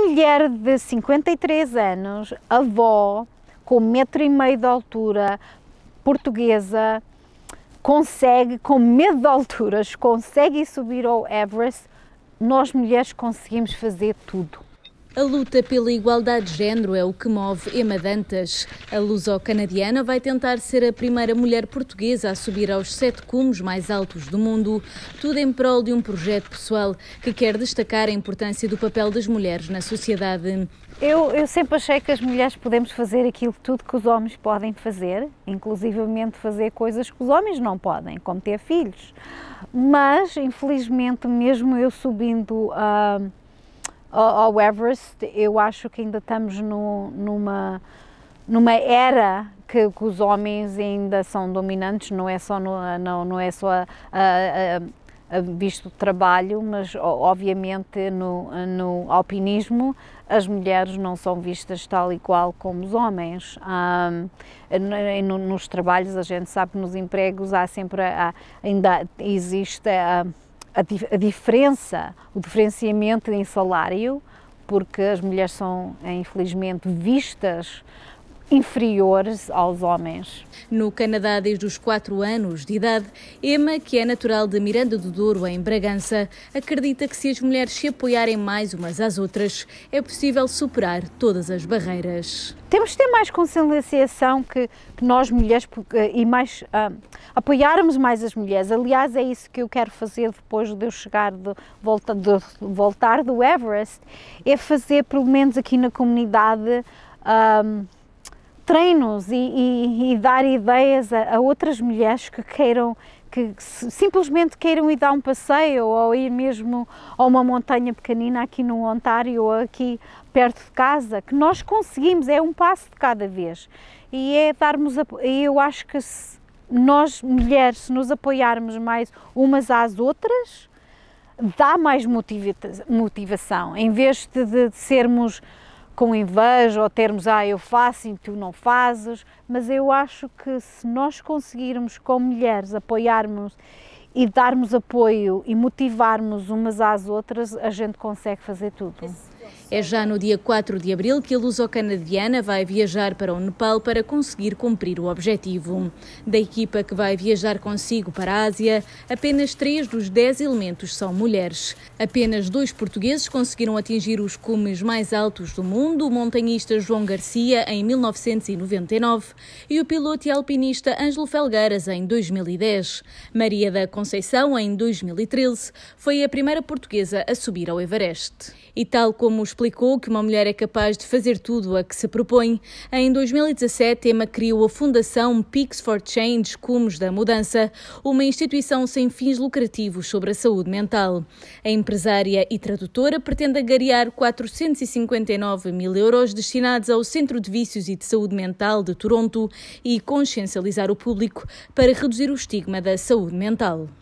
mulher de 53 anos, avó, com 1,5 m de altura, portuguesa, consegue, com medo de alturas, consegue subir ao Everest, nós mulheres conseguimos fazer tudo. A luta pela igualdade de género é o que move Emma Dantas. A luso-canadiana vai tentar ser a primeira mulher portuguesa a subir aos 7 cumes mais altos do mundo, tudo em prol de um projeto pessoal que quer destacar a importância do papel das mulheres na sociedade. Eu sempre achei que as mulheres podemos fazer aquilo tudo que os homens podem fazer, inclusivamente fazer coisas que os homens não podem, como ter filhos. Mas, infelizmente, mesmo eu subindo ao Everest, eu acho que ainda estamos numa era que os homens ainda são dominantes, não é só visto o trabalho, mas obviamente no alpinismo as mulheres não são vistas tal e qual como os homens. Nos trabalhos a gente sabe que nos empregos ainda existe a diferença, o diferenciamento em salário, porque as mulheres são, infelizmente, vistas inferiores aos homens. No Canadá, desde os 4 anos de idade, Emma, que é natural de Miranda do Douro, em Bragança, acredita que se as mulheres se apoiarem mais umas às outras, é possível superar todas as barreiras. Temos de ter mais conscienciação que nós mulheres e mais apoiarmos mais as mulheres. Aliás, é isso que eu quero fazer depois de eu chegar voltar do Everest, é fazer, pelo menos aqui na comunidade, treinos e dar ideias a outras mulheres que simplesmente queiram ir dar um passeio ou ir mesmo a uma montanha pequenina aqui no Ontário ou aqui perto de casa, que nós conseguimos, é um passo de cada vez. E eu acho que nós mulheres, se nos apoiarmos mais umas às outras, dá mais motivação, em vez de sermos com inveja ou termos, eu faço e tu não fazes, mas eu acho que se nós conseguirmos, como mulheres, apoiarmos e darmos apoio e motivarmos umas às outras, a gente consegue fazer tudo. É já no dia 4 de abril que a luso-canadiana vai viajar para o Nepal para conseguir cumprir o objetivo. Da equipa que vai viajar consigo para a Ásia, apenas 3 dos 10 elementos são mulheres. Apenas 2 portugueses conseguiram atingir os cumes mais altos do mundo, o montanhista João Garcia em 1999 e o piloto e alpinista Ângelo Felgueiras em 2010. Maria da Conceição, em 2013, foi a primeira portuguesa a subir ao Everest. E tal como explicou que uma mulher é capaz de fazer tudo a que se propõe, em 2017 Emma criou a Fundação Peaks for Change, Cumes da Mudança, uma instituição sem fins lucrativos sobre a saúde mental. A empresária e tradutora pretende angariar 459 mil euros destinados ao Centro de Vícios e de Saúde Mental de Toronto e consciencializar o público para reduzir o estigma da saúde mental.